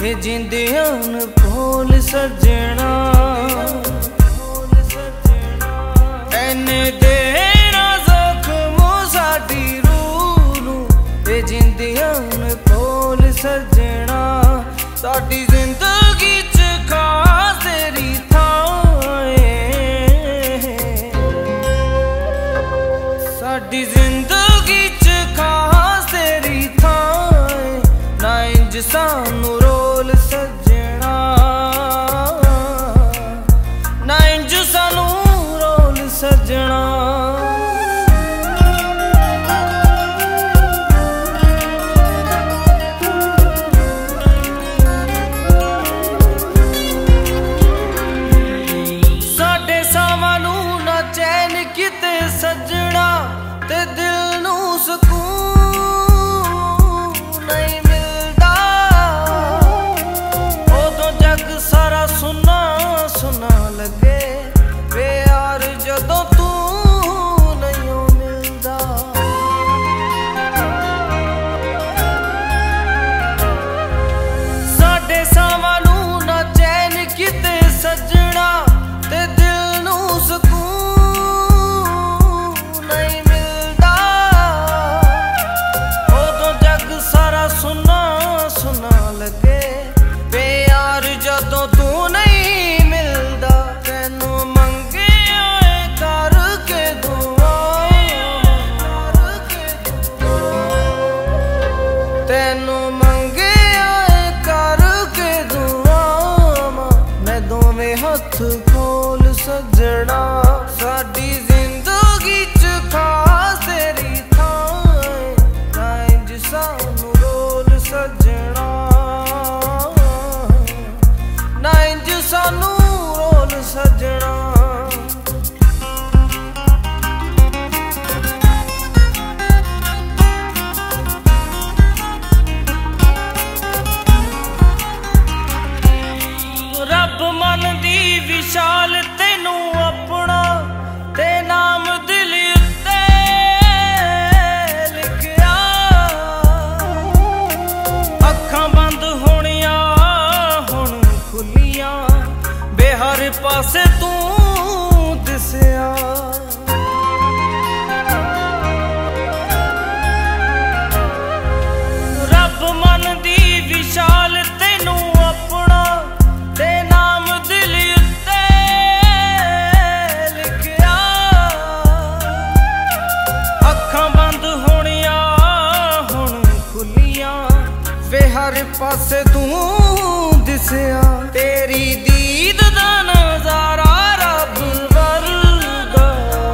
जिंदियां भोल सजना एने देना जख्म साडी रूह नूं जिंदियां भोल सजना साडी जिंदगी च खास तेरी थां साडी जिंदगी च खास तेरी थां ना इंज सानू रोल सजना ना इंज सानू रोल सजना साडे सावां नू ना चैन किते सजना ते दिल नू सुकून नहीं मिलदा उदों जग सारा सुना सुना लगे वे यार जदों तू नहीं मिलदा साडे सावां नू ना चैन किते सजना ते दिल नू सुकून नहीं मिलदा उदों जग सारा सुना सुना लगे वे यार जदों तू नहीं मिलदा तैनू मंगे करके दुआ तैनू मंगे करके दुआ मैं दोवें हथ खोल सजना साडी जिंदगी च खास तेरी थां ना इंज सानू रोल सजना ना इंज सानू रोल सजना रब मन दी विशाल तेनू अपना ते नाम दिल उत्ते लिखिया अखां बंद होनिया हुण खुलियां बेहर पासे तू दिसिया रब मन दी विशाल तेनू अपना ते नाम दिल उत्ते लिखिया अखां बंद होनिया हुण खुलियां वे हर पासे तू दिसिया तेरी दीद दा नजारा रब वर्गा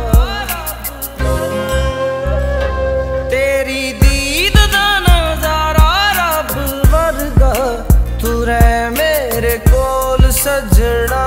तेरी दीद दा नजारा रब वर्गा तू रह मेरे कोल सजना